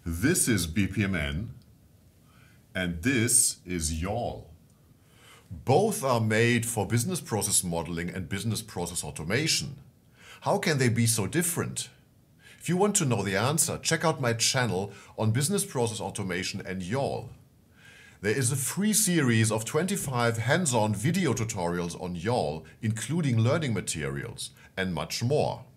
This is BPMN and this is YAWL. Both are made for business process modeling and business process automation. How can they be so different? If you want to know the answer, check out my channel on business process automation and YAWL. There is a free series of 25 hands-on video tutorials on YAWL, including learning materials and much more.